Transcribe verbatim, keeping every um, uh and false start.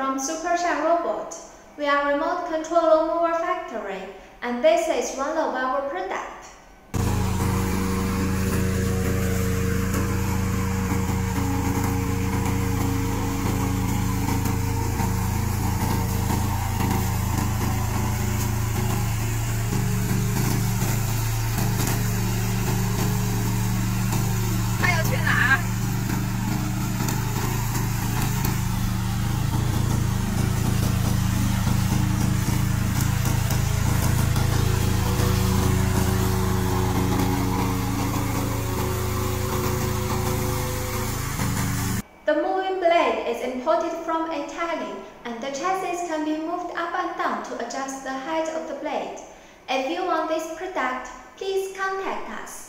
from SUPERSHINE Robot. We are a remote control mower factory, and this is one of our products. The mowing blade is imported from Italy, and the chassis can be moved up and down to adjust the height of the blade. If you want this product, please contact us.